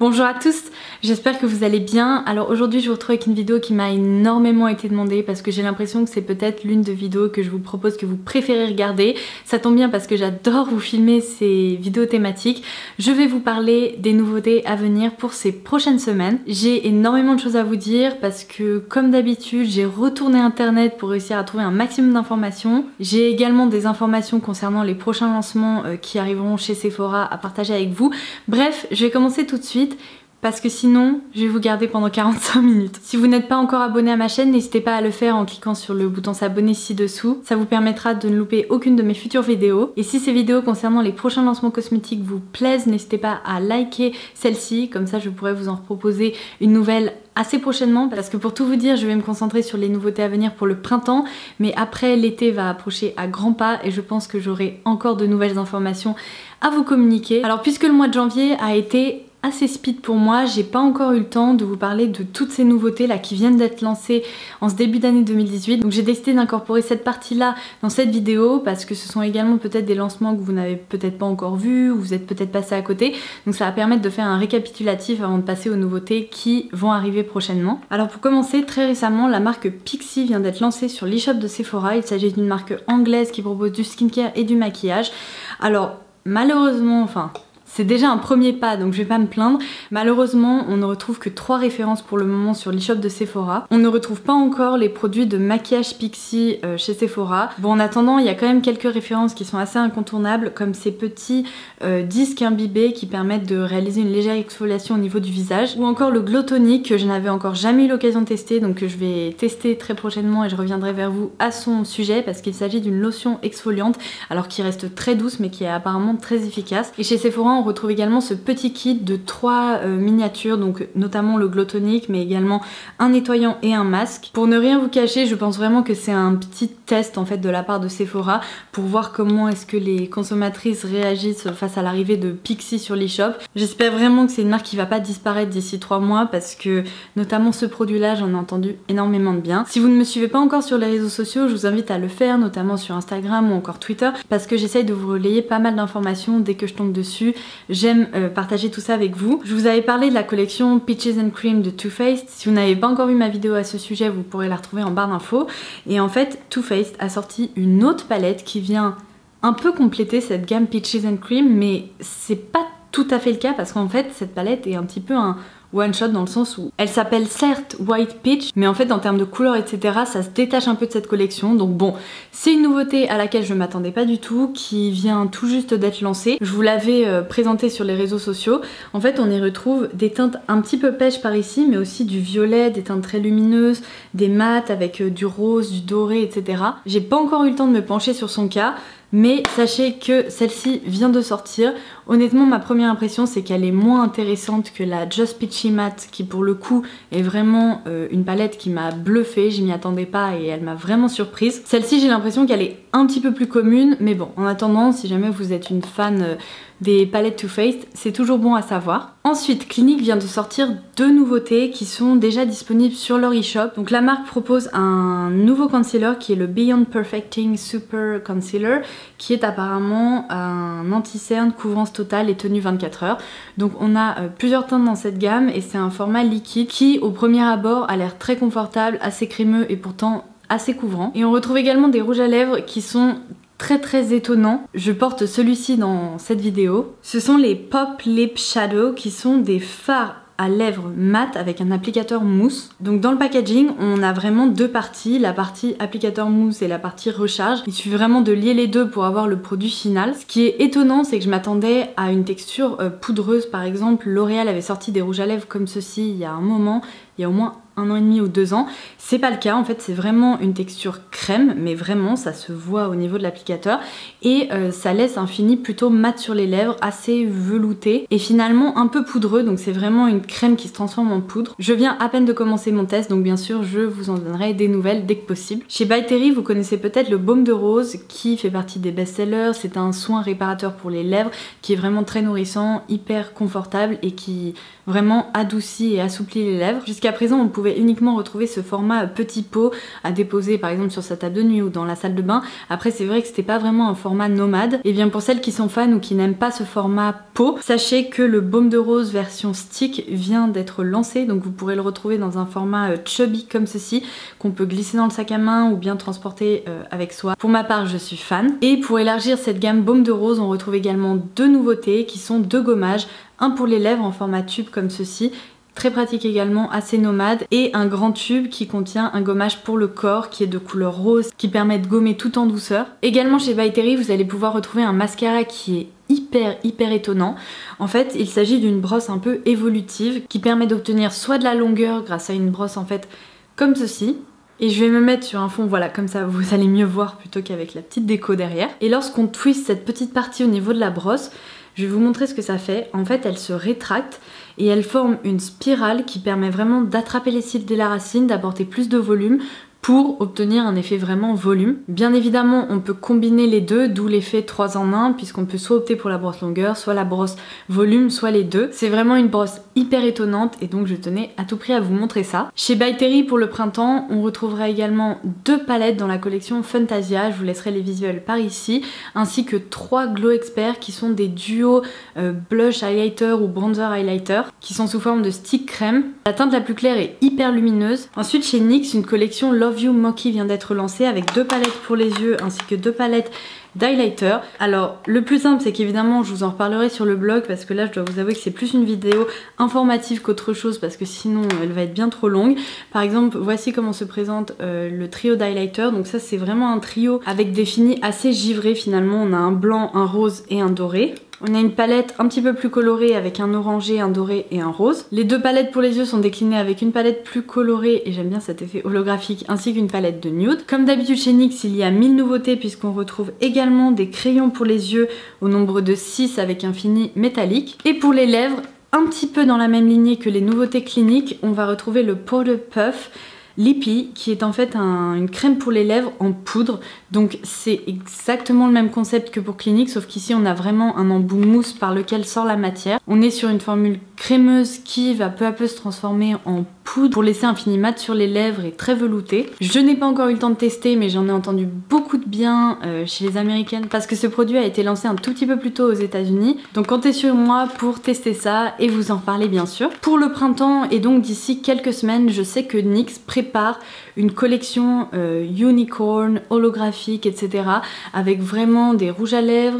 Bonjour à tous, j'espère que vous allez bien. Alors aujourd'hui je vous retrouve avec une vidéo qui m'a énormément été demandée parce que j'ai l'impression que c'est peut-être l'une des vidéos que je vous propose que vous préférez regarder. Ça tombe bien parce que j'adore vous filmer ces vidéos thématiques. Je vais vous parler des nouveautés à venir pour ces prochaines semaines. J'ai énormément de choses à vous dire parce que comme d'habitude j'ai retourné internet pour réussir à trouver un maximum d'informations. J'ai également des informations concernant les prochains lancements qui arriveront chez Sephora à partager avec vous. Bref, je vais commencer tout de suite parce que sinon je vais vous garder pendant 45 minutes. Si vous n'êtes pas encore abonné à ma chaîne, n'hésitez pas à le faire en cliquant sur le bouton s'abonner ci-dessous. Ça vous permettra de ne louper aucune de mes futures vidéos. Et si ces vidéos concernant les prochains lancements cosmétiques vous plaisent, n'hésitez pas à liker celle-ci, comme ça je pourrai vous en proposer une nouvelle assez prochainement, parce que pour tout vous dire je vais me concentrer sur les nouveautés à venir pour le printemps, mais après l'été va approcher à grands pas et je pense que j'aurai encore de nouvelles informations à vous communiquer. Alors puisque le mois de janvier a été assez speed pour moi, j'ai pas encore eu le temps de vous parler de toutes ces nouveautés là qui viennent d'être lancées en ce début d'année 2018, donc j'ai décidé d'incorporer cette partie là dans cette vidéo parce que ce sont également peut-être des lancements que vous n'avez peut-être pas encore vus ou vous êtes peut-être passé à côté, donc ça va permettre de faire un récapitulatif avant de passer aux nouveautés qui vont arriver prochainement. Alors pour commencer, très récemment la marque Pixi vient d'être lancée sur l'e-shop de Sephora. Il s'agit d'une marque anglaise qui propose du skincare et du maquillage. Alors malheureusement, c'est déjà un premier pas, donc je vais pas me plaindre. Malheureusement, on ne retrouve que 3 références pour le moment sur l'e-shop de Sephora. On ne retrouve pas encore les produits de maquillage Pixi chez Sephora. Bon, en attendant, il y a quand même quelques références qui sont assez incontournables, comme ces petits disques imbibés qui permettent de réaliser une légère exfoliation au niveau du visage, ou encore le Glow Tonic que je n'avais encore jamais eu l'occasion de tester, donc que je vais tester très prochainement et je reviendrai vers vous à son sujet parce qu'il s'agit d'une lotion exfoliante, alors qui reste très douce mais qui est apparemment très efficace. Et chez Sephora, on retrouve également ce petit kit de 3 miniatures, donc notamment le Glow Tonic mais également un nettoyant et un masque. Pour ne rien vous cacher, je pense vraiment que c'est un petit test en fait de la part de Sephora pour voir comment est-ce que les consommatrices réagissent face à l'arrivée de Pixi sur l'e-shop. J'espère vraiment que c'est une marque qui va pas disparaître d'ici 3 mois parce que notamment ce produit là j'en ai entendu énormément de bien. Si vous ne me suivez pas encore sur les réseaux sociaux, je vous invite à le faire, notamment sur Instagram ou encore Twitter, parce que j'essaye de vous relayer pas mal d'informations dès que je tombe dessus. J'aime partager tout ça avec vous. Je vous avais parlé de la collection Peaches and Cream de Too Faced. Si vous n'avez pas encore vu ma vidéo à ce sujet, vous pourrez la retrouver en barre d'infos. Et en fait, Too Faced a sorti une autre palette qui vient un peu compléter cette gamme Peaches and Cream, mais c'est pas tout à fait le cas parce qu'en fait cette palette est un petit peu un one shot dans le sens où elle s'appelle certes White Peach, mais en fait en termes de couleurs etc ça se détache un peu de cette collection. Donc bon, c'est une nouveauté à laquelle je m'attendais pas du tout, qui vient tout juste d'être lancée. Je vous l'avais présenté sur les réseaux sociaux. En fait on y retrouve des teintes un petit peu pêche par ici, mais aussi du violet, des teintes très lumineuses, des mats avec du rose, du doré etc. J'ai pas encore eu le temps de me pencher sur son cas, mais sachez que celle-ci vient de sortir. Honnêtement, ma première impression c'est qu'elle est moins intéressante que la Just Peachy Matte qui pour le coup est vraiment une palette qui m'a bluffée, je m'y attendais pas et elle m'a vraiment surprise. Celle-ci j'ai l'impression qu'elle est un petit peu plus commune, mais bon, en attendant, si jamais vous êtes une fan des palettes Too Faced, c'est toujours bon à savoir. Ensuite, Clinique vient de sortir 2 nouveautés qui sont déjà disponibles sur leur e-shop. Donc la marque propose un nouveau concealer qui est le Beyond Perfecting Super Concealer, qui est apparemment un anti-cerne, couvrance totale et tenue 24 heures. Donc on a plusieurs teintes dans cette gamme et c'est un format liquide qui au premier abord a l'air très confortable, assez crémeux et pourtant assez couvrant. Et on retrouve également des rouges à lèvres qui sont très étonnants. Je porte celui-ci dans cette vidéo. Ce sont les Pop Lip Shadow qui sont des fards à lèvres mat avec un applicateur mousse. Donc dans le packaging on a vraiment 2 parties, la partie applicateur mousse et la partie recharge. Il suffit vraiment de lier les deux pour avoir le produit final. Ce qui est étonnant c'est que je m'attendais à une texture poudreuse. Par exemple L'Oréal avait sorti des rouges à lèvres comme ceci il y a un moment, il y a au moins 1 an et demi ou 2 ans. C'est pas le cas, en fait c'est vraiment une texture crème, mais vraiment ça se voit au niveau de l'applicateur et ça laisse un fini plutôt mat sur les lèvres, assez velouté et finalement un peu poudreux, donc c'est vraiment une crème qui se transforme en poudre. Je viens à peine de commencer mon test, donc bien sûr je vous en donnerai des nouvelles dès que possible. Chez By Terry vous connaissez peut-être le baume de rose qui fait partie des best-sellers. C'est un soin réparateur pour les lèvres qui est vraiment très nourrissant, hyper confortable et qui vraiment adoucit et assouplit les lèvres. Jusqu'à présent on pouvait pouvez uniquement retrouver ce format petit pot à déposer par exemple sur sa table de nuit ou dans la salle de bain. Après c'est vrai que c'était pas vraiment un format nomade. Et bien pour celles qui sont fans ou qui n'aiment pas ce format pot, sachez que le baume de rose version stick vient d'être lancé, donc vous pourrez le retrouver dans un format chubby comme ceci, qu'on peut glisser dans le sac à main ou bien transporter avec soi. Pour ma part je suis fan. Et pour élargir cette gamme baume de rose, on retrouve également deux nouveautés qui sont deux gommages, un pour les lèvres en format tube comme ceci, très pratique également, assez nomade, et un grand tube qui contient un gommage pour le corps qui est de couleur rose, qui permet de gommer tout en douceur. Également chez By Terry, vous allez pouvoir retrouver un mascara qui est hyper étonnant. En fait, il s'agit d'une brosse un peu évolutive qui permet d'obtenir soit de la longueur grâce à une brosse en fait comme ceci. Et je vais me mettre sur un fond, voilà, comme ça vous allez mieux voir plutôt qu'avec la petite déco derrière. Et lorsqu'on twist cette petite partie au niveau de la brosse, je vais vous montrer ce que ça fait. En fait, elle se rétracte et elle forme une spirale qui permet vraiment d'attraper les cils de la racine, d'apporter plus de volume pour obtenir un effet vraiment volume. Bien évidemment, on peut combiner les deux, d'où l'effet 3 en 1, puisqu'on peut soit opter pour la brosse longueur, soit la brosse volume, soit les deux. C'est vraiment une brosse hyper étonnante et donc je tenais à tout prix à vous montrer ça. Chez By Terry pour le printemps, on retrouvera également deux palettes dans la collection Fantasia, je vous laisserai les visuels par ici, ainsi que 3 Glow Expert qui sont des duos blush highlighter ou bronzer highlighter, qui sont sous forme de stick crème. La teinte la plus claire est hyper lumineuse. Ensuite chez NYX, une collection Love You Mochi vient d'être lancée avec 2 palettes pour les yeux ainsi que 2 palettes d'highlighter. Alors le plus simple c'est qu'évidemment je vous en reparlerai sur le blog parce que là je dois vous avouer que c'est plus une vidéo informative qu'autre chose parce que sinon elle va être bien trop longue. Par exemple voici comment se présente le trio d'highlighter. Donc ça c'est vraiment un trio avec des finis assez givrés finalement. On a un blanc, un rose et un doré. On a une palette un petit peu plus colorée avec un orangé, un doré et un rose. Les 2 palettes pour les yeux sont déclinées avec une palette plus colorée et j'aime bien cet effet holographique ainsi qu'une palette de nude. Comme d'habitude chez NYX il y a 1000 nouveautés puisqu'on retrouve également des crayons pour les yeux au nombre de 6 avec un fini métallique. Et pour les lèvres, un petit peu dans la même lignée que les nouveautés cliniques, on va retrouver le Powder Puff Lippy qui est en fait une crème pour les lèvres en poudre. Donc c'est exactement le même concept que pour Clinique sauf qu'ici on a vraiment un embout mousse par lequel sort la matière. On est sur une formule crémeuse qui va peu à peu se transformer en poudre pour laisser un fini mat sur les lèvres et très velouté. Je n'ai pas encore eu le temps de tester mais j'en ai entendu beaucoup de bien chez les américaines parce que ce produit a été lancé un tout petit peu plus tôt aux États-Unis. Donc comptez sur moi pour tester ça et vous en parler bien sûr. Pour le printemps et donc d'ici quelques semaines, je sais que NYX prépare une collection unicorn, holographique, etc. avec vraiment des rouges à lèvres,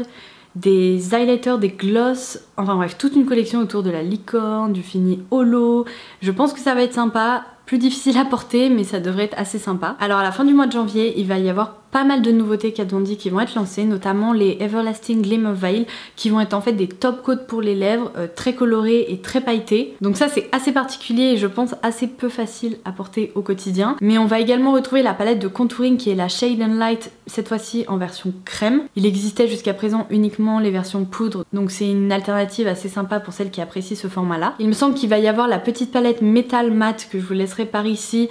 des highlighters, des gloss, enfin bref, toute une collection autour de la licorne, du fini holo. Je pense que ça va être sympa, plus difficile à porter mais ça devrait être assez sympa. Alors à la fin du mois de janvier, il va y avoir pas mal de nouveautés Kat Von D qui vont être lancées, notamment les Everlasting Glimmer Veil qui vont être en fait des top coats pour les lèvres, très colorés et très pailletés. Donc ça c'est assez particulier et je pense assez peu facile à porter au quotidien. Mais on va également retrouver la palette de contouring qui est la Shade and Light, cette fois-ci en version crème. Il existait jusqu'à présent uniquement les versions poudre, donc c'est une alternative assez sympa pour celles qui apprécient ce format là. Il me semble qu'il va y avoir la petite palette Metal Matte que je vous laisserai par ici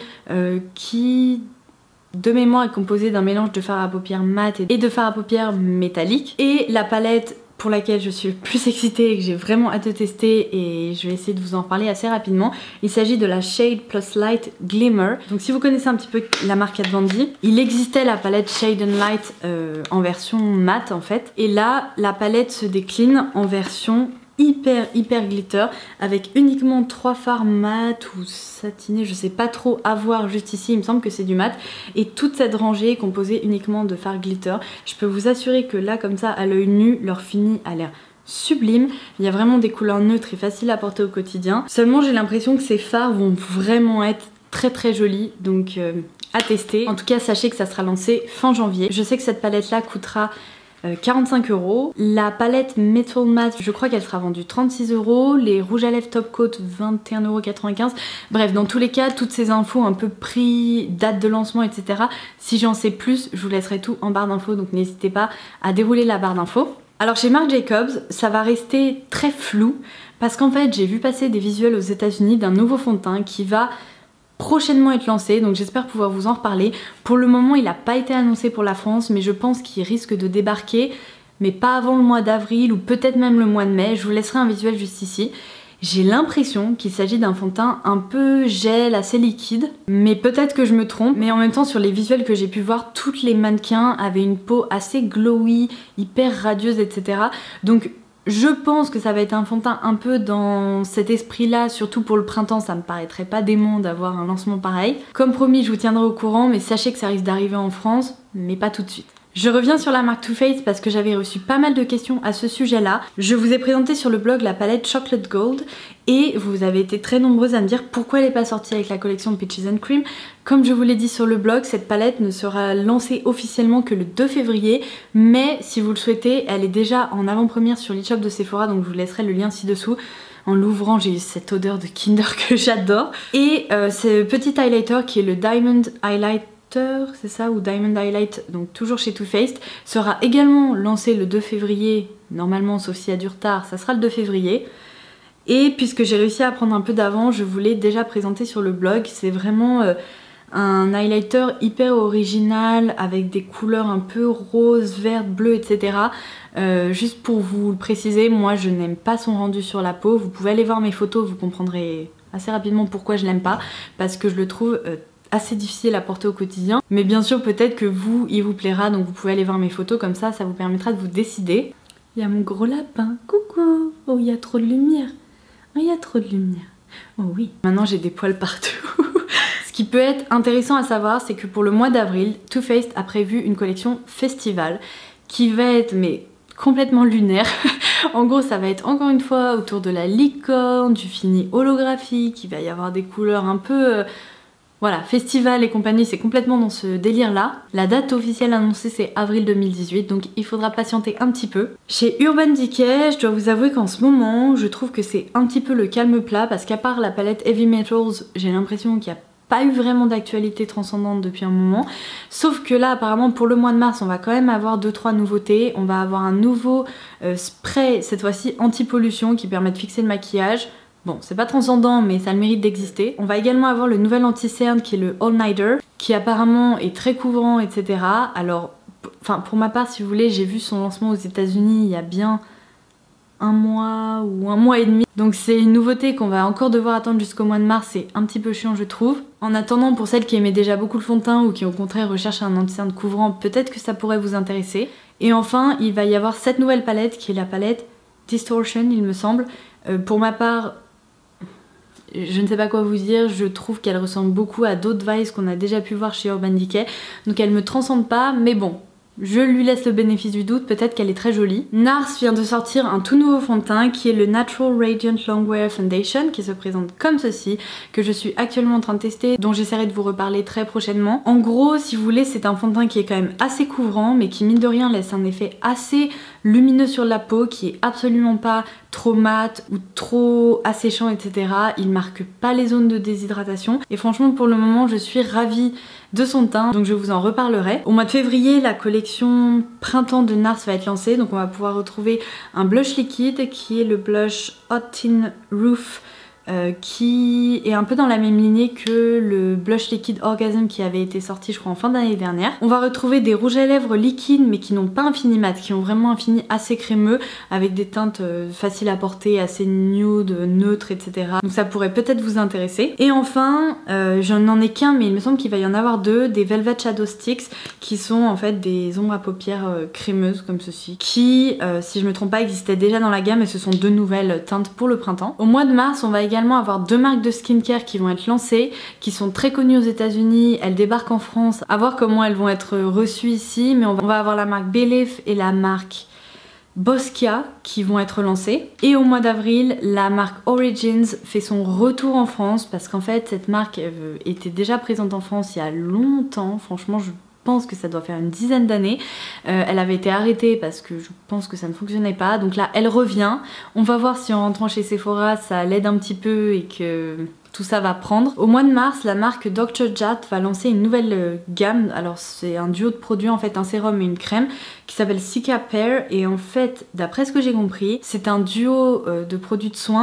qui de mémoire est composée d'un mélange de fard à paupières mat et de fard à paupières métallique. Et la palette pour laquelle je suis le plus excitée et que j'ai vraiment hâte de tester et je vais essayer de vous en parler assez rapidement. Il s'agit de la Shade Plus Light Glimmer. Donc si vous connaissez un petit peu la marque Kat Von D, il existait la palette Shade and Light en version mat en fait. Et là, la palette se décline en version hyper glitter avec uniquement 3 fards mat ou satinés, je sais pas trop à voir juste ici, il me semble que c'est du mat et toute cette rangée est composée uniquement de fards glitter. Je peux vous assurer que là comme ça à l'œil nu leur fini a l'air sublime, il y a vraiment des couleurs neutres et faciles à porter au quotidien. Seulement j'ai l'impression que ces fards vont vraiment être très jolis donc à tester. En tout cas sachez que ça sera lancé fin janvier. Je sais que cette palette là coûtera 45 €. La palette Metal Matte, je crois qu'elle sera vendue 36 €. Les rouges à lèvres Top Coat 21,95 €. Bref, dans tous les cas, toutes ces infos, un peu prix, date de lancement, etc. Si j'en sais plus, je vous laisserai tout en barre d'infos, donc n'hésitez pas à dérouler la barre d'infos. Alors chez Marc Jacobs, ça va rester très flou parce qu'en fait, j'ai vu passer des visuels aux États-Unis d'un nouveau fond de teint qui va prochainement être lancé, donc j'espère pouvoir vous en reparler. Pour le moment il n'a pas été annoncé pour la France mais je pense qu'il risque de débarquer mais pas avant le mois d'avril ou peut-être même le mois de mai. Je vous laisserai un visuel juste ici. J'ai l'impression qu'il s'agit d'un fond de teint un peu gel, assez liquide, mais peut-être que je me trompe. Mais en même temps, sur les visuels que j'ai pu voir, toutes les mannequins avaient une peau assez glowy, hyper radieuse, etc. Donc je pense que ça va être un fond de teint un peu dans cet esprit-là, surtout pour le printemps, ça me paraîtrait pas dément d'avoir un lancement pareil. Comme promis, je vous tiendrai au courant, mais sachez que ça risque d'arriver en France, mais pas tout de suite. Je reviens sur la marque Too Faced parce que j'avais reçu pas mal de questions à ce sujet-là. Je vous ai présenté sur le blog la palette Chocolate Gold et vous avez été très nombreuses à me dire pourquoi elle n'est pas sortie avec la collection Peaches and Cream. Comme je vous l'ai dit sur le blog, cette palette ne sera lancée officiellement que le 2 février, mais si vous le souhaitez, elle est déjà en avant-première sur l'e-shop de Sephora, donc je vous laisserai le lien ci-dessous. En l'ouvrant, j'ai eu cette odeur de Kinder que j'adore. Et ce petit highlighter qui est le Diamond Highlight, c'est ça, ou Diamond Highlight, donc toujours chez Too Faced, sera également lancé le 2 février, normalement, sauf s'il y a du retard, ça sera le 2 février. Et puisque j'ai réussi à prendre un peu d'avance, je vous l'ai déjà présenté sur le blog, c'est vraiment un highlighter hyper original, avec des couleurs un peu rose, verte, bleu, etc. Juste pour vous le préciser, moi je n'aime pas son rendu sur la peau, vous pouvez aller voir mes photos, vous comprendrez assez rapidement pourquoi je l'aime pas, parce que je le trouve assez difficile à porter au quotidien, mais bien sûr peut-être que vous, il vous plaira, donc vous pouvez aller voir mes photos, comme ça vous permettra de vous décider. Il y a mon gros lapin, coucou. Oh, il y a trop de lumière. Oh, il y a trop de lumière. Oh oui, maintenant j'ai des poils partout. Ce qui peut être intéressant à savoir, c'est que pour le mois d'avril, Too Faced a prévu une collection festival qui va être complètement lunaire. En gros, ça va être encore une fois autour de la licorne, du fini holographique, il va y avoir des couleurs un peu voilà, festival et compagnie, c'est complètement dans ce délire-là. La date officielle annoncée, c'est avril 2018, donc il faudra patienter un petit peu. Chez Urban Decay, je dois vous avouer qu'en ce moment, je trouve que c'est un petit peu le calme plat, parce qu'à part la palette Heavy Metals, j'ai l'impression qu'il n'y a pas eu vraiment d'actualité transcendante depuis un moment. Sauf que là, apparemment, pour le mois de mars, on va quand même avoir 2-3 nouveautés. On va avoir un nouveau spray, cette fois-ci anti-pollution, qui permet de fixer le maquillage. Bon, c'est pas transcendant, mais ça a le mérite d'exister. On va également avoir le nouvel anti-cerne qui est le All Nighter, qui apparemment est très couvrant, etc. Alors, pour ma part, si vous voulez, j'ai vu son lancement aux États-Unis il y a bien un mois ou un mois et demi. Donc c'est une nouveauté qu'on va encore devoir attendre jusqu'au mois de mars, c'est un petit peu chiant je trouve. En attendant, pour celles qui aimaient déjà beaucoup le fond de teint ou qui au contraire recherchent un anti-cerne couvrant, peut-être que ça pourrait vous intéresser. Et enfin, il va y avoir cette nouvelle palette qui est la palette Distortion, il me semble. Pour ma part, je ne sais pas quoi vous dire, je trouve qu'elle ressemble beaucoup à d'autres Vice qu'on a déjà pu voir chez Urban Decay. Donc elle me transcende pas, mais bon, je lui laisse le bénéfice du doute, peut-être qu'elle est très jolie. NARS vient de sortir un tout nouveau fond de teint qui est le Natural Radiant Longwear Foundation, qui se présente comme ceci, que je suis actuellement en train de tester, dont j'essaierai de vous reparler très prochainement. En gros, si vous voulez, c'est un fond de teint qui est quand même assez couvrant, mais qui mine de rien laisse un effet assez lumineux sur la peau, qui est absolument pas trop mat ou trop asséchant, etc. Il marque pas les zones de déshydratation, et franchement pour le moment je suis ravie de son teint, donc je vous en reparlerai. Au mois de février, la collection printemps de NARS va être lancée, donc on va pouvoir retrouver un blush liquide qui est le blush Hot Tin Roof, qui est un peu dans la même lignée que le blush liquide Orgasm qui avait été sorti je crois en fin d'année dernière. On va retrouver des rouges à lèvres liquides mais qui n'ont pas un fini mat, qui ont vraiment un fini assez crémeux avec des teintes faciles à porter, assez nude, neutres, etc. Donc ça pourrait peut-être vous intéresser. Et enfin, je n'en ai qu'un mais il me semble qu'il va y en avoir deux, des Velvet Shadow Sticks qui sont en fait des ombres à paupières crémeuses comme ceci, qui si je me trompe pas existaient déjà dans la gamme et ce sont deux nouvelles teintes pour le printemps. Au mois de mars, on va également avoir deux marques de skincare qui vont être lancées, qui sont très connues aux États-Unis. Elles débarquent en France, à voir comment elles vont être reçues ici, mais on va avoir la marque Belif et la marque Boscia qui vont être lancées. Et au mois d'avril, la marque Origins fait son retour en France, parce qu'en fait cette marque était déjà présente en France il y a longtemps, franchement je pense que ça doit faire une dizaine d'années. Elle avait été arrêtée parce que je pense que ça ne fonctionnait pas, donc là elle revient. On va voir si en rentrant chez Sephora ça l'aide un petit peu et que tout ça va prendre. Au mois de mars, la marque Dr. Jart va lancer une nouvelle gamme. Alors c'est un duo de produits en fait, un sérum et une crème qui s'appelle Cica Pear, et en fait d'après ce que j'ai compris c'est un duo de produits de soins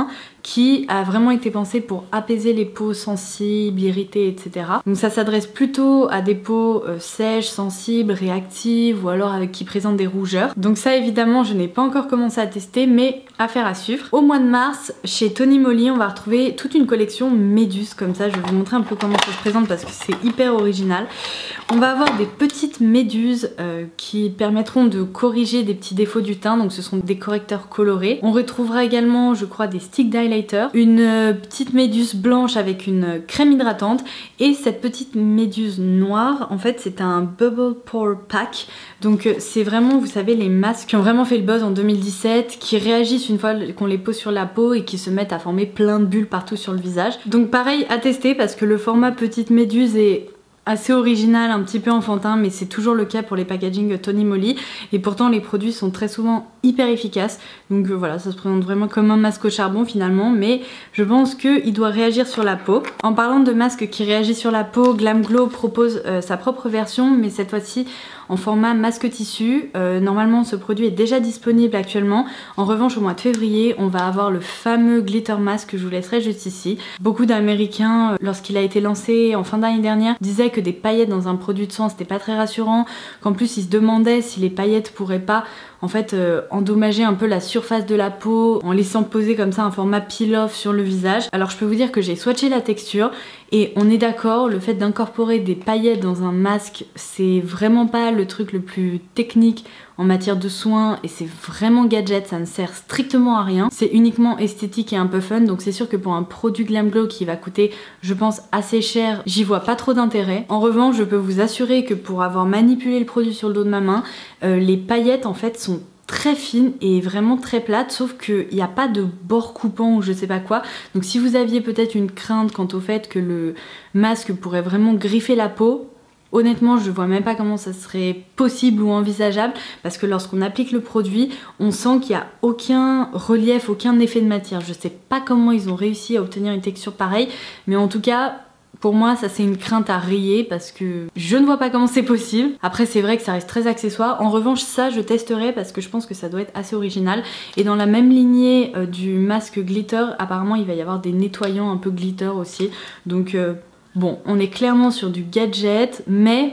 qui a vraiment été pensé pour apaiser les peaux sensibles, irritées, etc. Donc ça s'adresse plutôt à des peaux sèches, sensibles, réactives ou alors qui présentent des rougeurs. Donc ça évidemment je n'ai pas encore commencé à tester, mais affaire à suivre. Au mois de mars, chez Tony Moly, on va retrouver toute une collection méduses comme ça. Je vais vous montrer un peu comment ça se présente parce que c'est hyper original. On va avoir des petites méduses qui permettront de corriger des petits défauts du teint, donc ce sont des correcteurs colorés. On retrouvera également, je crois, des stick d'highlighter, une petite méduse blanche avec une crème hydratante et cette petite méduse noire, en fait c'est un Bubble Pore Pack. Donc c'est vraiment, vous savez, les masques qui ont vraiment fait le buzz en 2017, qui réagissent une fois qu'on les pose sur la peau et qui se mettent à former plein de bulles partout sur le visage. Donc pareil, à tester parce que le format petite méduse est assez original, un petit peu enfantin, mais c'est toujours le cas pour les packaging Tony Moly et pourtant les produits sont très souvent hyper efficaces. Donc voilà, ça se présente vraiment comme un masque au charbon finalement, mais je pense qu'il doit réagir sur la peau. En parlant de masque qui réagit sur la peau, Glam Glow propose sa propre version, mais cette fois-ci en format masque tissu. Normalement ce produit est déjà disponible actuellement. En revanche au mois de février on va avoir le fameux glitter mask que je vous laisserai juste ici. Beaucoup d'Américains lorsqu'il a été lancé en fin d'année dernière disaient que des paillettes dans un produit de soin c'était pas très rassurant, qu'en plus ils se demandaient si les paillettes pourraient pas en fait endommager un peu la surface de la peau en laissant poser comme ça un format peel-off sur le visage. Alors je peux vous dire que j'ai swatché la texture et on est d'accord, le fait d'incorporer des paillettes dans un masque c'est vraiment pas le truc le plus technique en matière de soins et c'est vraiment gadget, ça ne sert strictement à rien. C'est uniquement esthétique et un peu fun, donc c'est sûr que pour un produit Glam Glow qui va coûter je pense assez cher, j'y vois pas trop d'intérêt. En revanche je peux vous assurer que pour avoir manipulé le produit sur le dos de ma main, les paillettes en fait sont très fines et vraiment très plates, sauf qu'il n'y a pas de bord coupant ou je sais pas quoi. Donc si vous aviez peut-être une crainte quant au fait que le masque pourrait vraiment griffer la peau, honnêtement je vois même pas comment ça serait possible ou envisageable parce que lorsqu'on applique le produit on sent qu'il n'y a aucun relief, aucun effet de matière. Je sais pas comment ils ont réussi à obtenir une texture pareille, mais en tout cas pour moi ça c'est une crainte à rayer parce que je ne vois pas comment c'est possible. Après c'est vrai que ça reste très accessoire. En revanche ça je testerai parce que je pense que ça doit être assez original. Et dans la même lignée du masque glitter, apparemment il va y avoir des nettoyants un peu glitter aussi. Donc bon, on est clairement sur du gadget, mais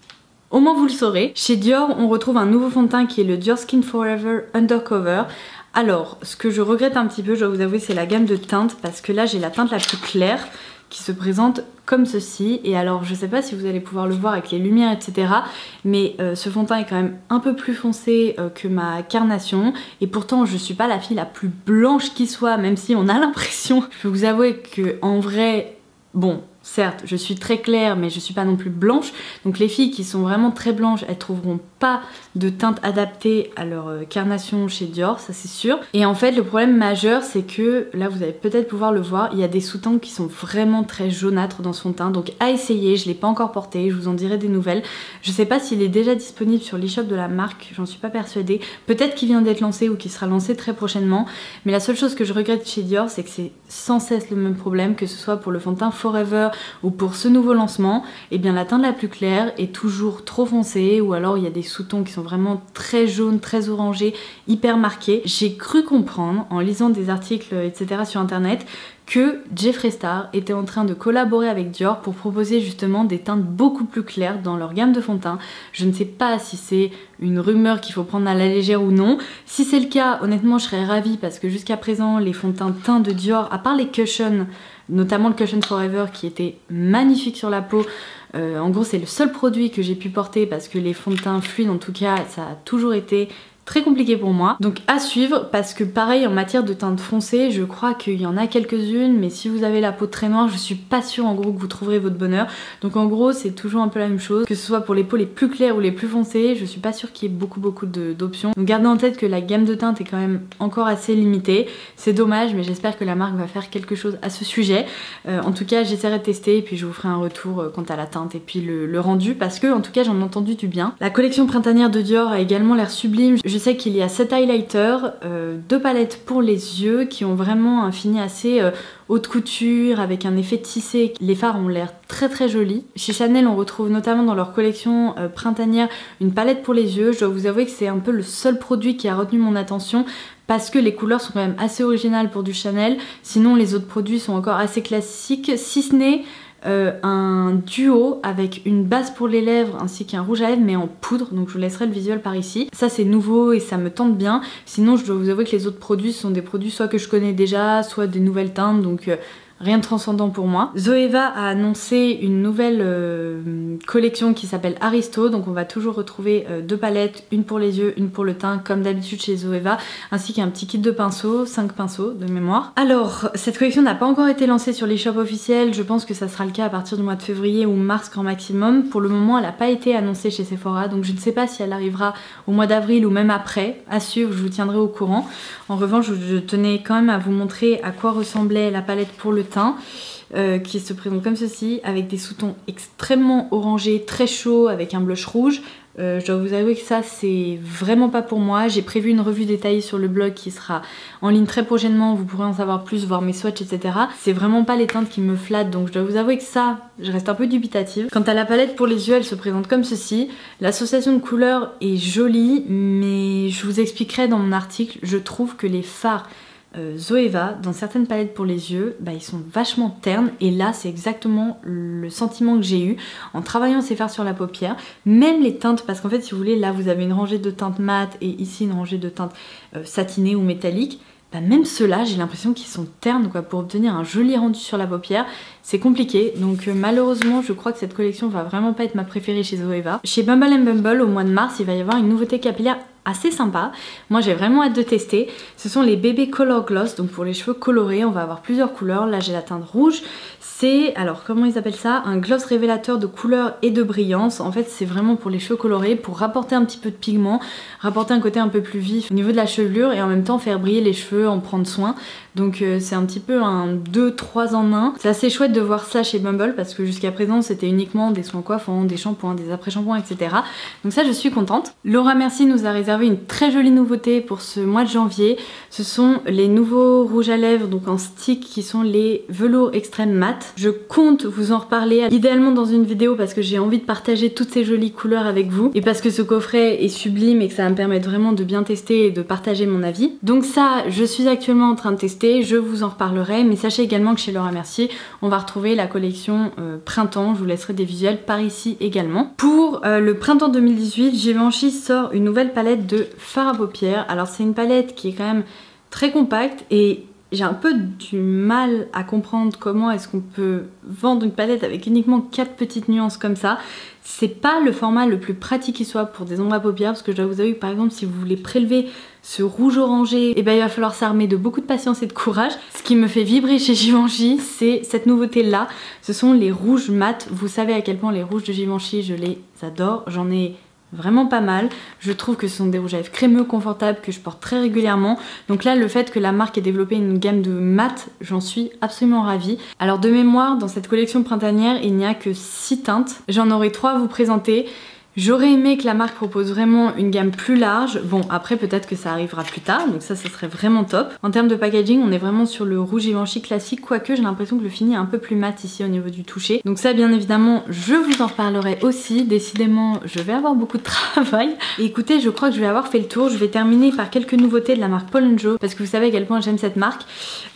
au moins vous le saurez. Chez Dior, on retrouve un nouveau fond de teint qui est le Dior Skin Forever Undercover. Alors, ce que je regrette un petit peu, je dois vous avouer, c'est la gamme de teintes, parce que là, j'ai la teinte la plus claire qui se présente comme ceci. Et alors, je sais pas si vous allez pouvoir le voir avec les lumières, etc. Mais ce fond de teint est quand même un peu plus foncé que ma carnation. Et pourtant, je suis pas la fille la plus blanche qui soit, même si on a l'impression. Je peux vous avouer que en vrai, bon, certes, je suis très claire, mais je suis pas non plus blanche. Donc les filles qui sont vraiment très blanches, elles trouveront pas de teinte adaptée à leur carnation chez Dior, ça c'est sûr. Et en fait, le problème majeur, c'est que, là vous allez peut-être pouvoir le voir, il y a des sous-teintes qui sont vraiment très jaunâtres dans ce fond de teint. Donc à essayer, je l'ai pas encore porté, je vous en dirai des nouvelles. Je sais pas s'il est déjà disponible sur l'e-shop de la marque, j'en suis pas persuadée. Peut-être qu'il vient d'être lancé ou qu'il sera lancé très prochainement. Mais la seule chose que je regrette chez Dior, c'est que c'est sans cesse le même problème, que ce soit pour le fond de teint Forever ou pour ce nouveau lancement. Et bien la teinte la plus claire est toujours trop foncée, ou alors il y a des sous-tons qui sont vraiment très jaunes, très orangés, hyper marqués. J'ai cru comprendre en lisant des articles etc sur internet que Jeffree Star était en train de collaborer avec Dior pour proposer justement des teintes beaucoup plus claires dans leur gamme de fond de teint. Je ne sais pas si c'est une rumeur qu'il faut prendre à la légère ou non. Si c'est le cas, honnêtement je serais ravie parce que jusqu'à présent les fonds de teint de Dior, à part les Cushion, notamment le Cushion Forever qui était magnifique sur la peau, en gros c'est le seul produit que j'ai pu porter parce que les fonds de teint fluides en tout cas ça a toujours été très compliqué pour moi. Donc à suivre, parce que pareil en matière de teinte foncée, je crois qu'il y en a quelques-unes, mais si vous avez la peau très noire, je suis pas sûre en gros que vous trouverez votre bonheur. Donc en gros c'est toujours un peu la même chose, que ce soit pour les peaux les plus claires ou les plus foncées, je suis pas sûre qu'il y ait beaucoup d'options. Donc gardez en tête que la gamme de teintes est quand même encore assez limitée. C'est dommage, mais j'espère que la marque va faire quelque chose à ce sujet. En tout cas j'essaierai de tester et puis je vous ferai un retour quant à la teinte et puis le rendu, parce que en tout cas j'en ai entendu du bien. La collection printanière de Dior a également l'air sublime. Je sais qu'il y a 7 highlighters, 2 palettes pour les yeux qui ont vraiment un fini assez haute couture avec un effet tissé. Les fards ont l'air très jolis. Chez Chanel on retrouve notamment dans leur collection printanière une palette pour les yeux. Je dois vous avouer que c'est un peu le seul produit qui a retenu mon attention parce que les couleurs sont quand même assez originales pour du Chanel. Sinon les autres produits sont encore assez classiques, si ce n'est un duo avec une base pour les lèvres ainsi qu'un rouge à lèvres mais en poudre, donc je vous laisserai le visuel par ici. Ça c'est nouveau et ça me tente bien. Sinon je dois vous avouer que les autres produits sont des produits soit que je connais déjà, soit des nouvelles teintes, donc rien de transcendant pour moi. Zoeva a annoncé une nouvelle collection qui s'appelle Aristo, donc on va toujours retrouver 2 palettes, une pour les yeux, une pour le teint comme d'habitude chez Zoeva, ainsi qu'un petit kit de pinceaux, 5 pinceaux de mémoire. Alors cette collection n'a pas encore été lancée sur les shops officiels, je pense que ça sera le cas à partir du mois de février ou mars grand maximum. Pour le moment elle n'a pas été annoncée chez Sephora, donc je ne sais pas si elle arrivera au mois d'avril ou même après, à suivre, je vous tiendrai au courant. En revanche je tenais quand même à vous montrer à quoi ressemblait la palette pour le teint, qui se présente comme ceci, avec des sous-tons extrêmement orangés, très chauds, avec un blush rouge. Je dois vous avouer que ça c'est vraiment pas pour moi. J'ai prévu une revue détaillée sur le blog qui sera en ligne très prochainement, vous pourrez en savoir plus, voir mes swatchs, etc. C'est vraiment pas les teintes qui me flattent, donc je dois vous avouer que ça, je reste un peu dubitative. Quant à la palette pour les yeux, elle se présente comme ceci. L'association de couleurs est jolie, mais je vous expliquerai dans mon article, je trouve que les fards Zoeva, dans certaines palettes pour les yeux, ils sont vachement ternes, et là c'est exactement le sentiment que j'ai eu en travaillant ces fards sur la paupière. Même les teintes, parce qu'en fait si vous voulez, là vous avez une rangée de teintes mat et ici une rangée de teintes satinées ou métalliques. Même ceux-là, j'ai l'impression qu'ils sont ternes quoi, pour obtenir un joli rendu sur la paupière. C'est compliqué, donc malheureusement je crois que cette collection va vraiment pas être ma préférée chez Zoeva. Chez Bumble & Bumble, au mois de mars, il va y avoir une nouveauté capillaire assez sympa. Moi j'ai vraiment hâte de tester. Ce sont les bébés Color Gloss, donc pour les cheveux colorés, on va avoir plusieurs couleurs. Là j'ai la teinte rouge. C'est, alors comment ils appellent ça, un gloss révélateur de couleur et de brillance. En fait c'est vraiment pour les cheveux colorés, pour rapporter un petit peu de pigment, rapporter un côté un peu plus vif au niveau de la chevelure et en même temps faire briller les cheveux, en prendre soin. Donc c'est un petit peu un 2-3 en 1. C'est assez chouette de voir ça chez Bumble parce que jusqu'à présent c'était uniquement des soins coiffants, des shampoings, des après-shampoings, etc. Donc ça je suis contente. Laura Mercier nous a réservé une très jolie nouveauté pour ce mois de janvier. Ce sont les nouveaux rouges à lèvres donc en stick qui sont les velours extrême mat. Je compte vous en reparler idéalement dans une vidéo parce que j'ai envie de partager toutes ces jolies couleurs avec vous et parce que ce coffret est sublime et que ça va me permettre vraiment de bien tester et de partager mon avis. Donc ça je suis actuellement en train de tester. Je vous en reparlerai, mais sachez également que chez Laura Mercier on va retrouver la collection printemps, je vous laisserai des visuels par ici également. Pour le printemps 2018, Givenchy sort une nouvelle palette de fard à paupières. Alors c'est une palette qui est quand même très compacte et j'ai un peu du mal à comprendre comment est-ce qu'on peut vendre une palette avec uniquement 4 petites nuances comme ça. C'est pas le format le plus pratique qui soit pour des ombres à paupières parce que je dois vous avouer que par exemple si vous voulez prélever ce rouge orangé, il va falloir s'armer de beaucoup de patience et de courage. Ce qui me fait vibrer chez Givenchy, c'est cette nouveauté là. Ce sont les rouges mat. Vous savez à quel point les rouges de Givenchy, je les adore. J'en ai vraiment pas mal. Je trouve que ce sont des rouges à lèvres crémeux, confortables, que je porte très régulièrement. Donc là, le fait que la marque ait développé une gamme de mat, j'en suis absolument ravie. Alors de mémoire, dans cette collection printanière, il n'y a que 6 teintes. J'en aurai 3 à vous présenter. J'aurais aimé que la marque propose vraiment une gamme plus large. Bon, après peut-être que ça arrivera plus tard, donc ça serait vraiment top. En termes de packaging, on est vraiment sur le rouge Givenchy classique, quoique j'ai l'impression que le fini est un peu plus mat ici au niveau du toucher. Donc ça, bien évidemment, je vous en reparlerai aussi. Décidément, je vais avoir beaucoup de travail. Et écoutez, je crois que je vais avoir fait le tour. Je vais terminer par quelques nouveautés de la marque Paul & Joe, parce que vous savez à quel point j'aime cette marque.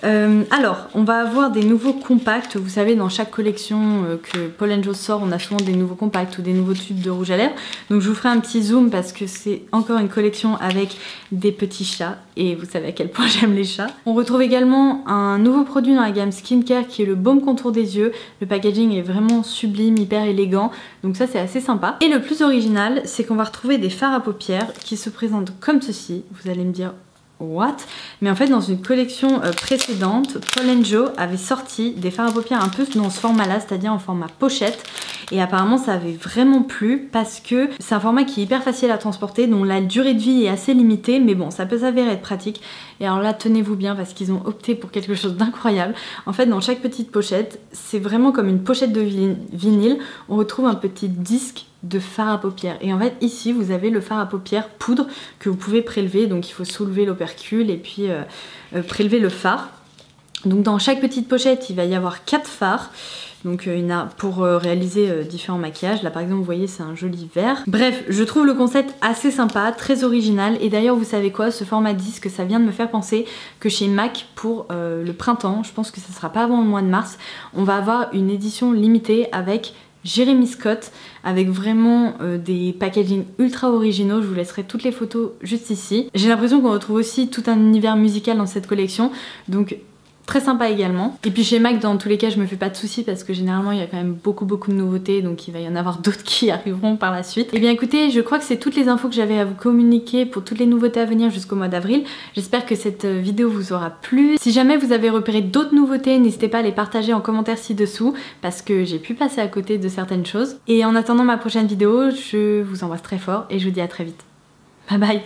Alors, on va avoir des nouveaux compacts. Vous savez, dans chaque collection que Paul & Joe sort, on a souvent des nouveaux compacts ou des nouveaux tubes de rouge à lèvres. Donc je vous ferai un petit zoom parce que c'est encore une collection avec des petits chats et vous savez à quel point j'aime les chats. On retrouve également un nouveau produit dans la gamme skincare qui est le baume contour des yeux. Le packaging est vraiment sublime, hyper élégant, donc ça c'est assez sympa. Et le plus original, c'est qu'on va retrouver des fards à paupières qui se présentent comme ceci. Vous allez me dire what? Mais en fait dans une collection précédente, Paul & Joe avait sorti des fards à paupières un peu dans ce format là, c'est-à-dire en format pochette. Et apparemment ça avait vraiment plu parce que c'est un format qui est hyper facile à transporter, dont la durée de vie est assez limitée, mais bon ça peut s'avérer être pratique. Et alors là tenez-vous bien parce qu'ils ont opté pour quelque chose d'incroyable. En fait dans chaque petite pochette, c'est vraiment comme une pochette de vinyle, on retrouve un petit disque de fard à paupières. Et en fait ici vous avez le fard à paupières poudre que vous pouvez prélever, donc il faut soulever l'opercule et puis prélever le fard. Donc dans chaque petite pochette, il va y avoir 4 fards. Donc pour réaliser différents maquillages. Là par exemple vous voyez c'est un joli vert. Bref, je trouve le concept assez sympa, très original. Et d'ailleurs vous savez quoi, ce format disque, ça vient de me faire penser que chez MAC pour le printemps, je pense que ça sera pas avant le mois de mars, on va avoir une édition limitée avec Jeremy Scott, avec vraiment des packaging ultra originaux. Je vous laisserai toutes les photos juste ici. J'ai l'impression qu'on retrouve aussi tout un univers musical dans cette collection, donc très sympa également. Et puis chez MAC dans tous les cas je me fais pas de soucis parce que généralement il y a quand même beaucoup de nouveautés, donc il va y en avoir d'autres qui arriveront par la suite. Et bien écoutez, je crois que c'est toutes les infos que j'avais à vous communiquer pour toutes les nouveautés à venir jusqu'au mois d'avril. J'espère que cette vidéo vous aura plu. Si jamais vous avez repéré d'autres nouveautés, n'hésitez pas à les partager en commentaire ci-dessous parce que j'ai pu passer à côté de certaines choses. Et en attendant ma prochaine vidéo, je vous embrasse très fort et je vous dis à très vite. Bye bye.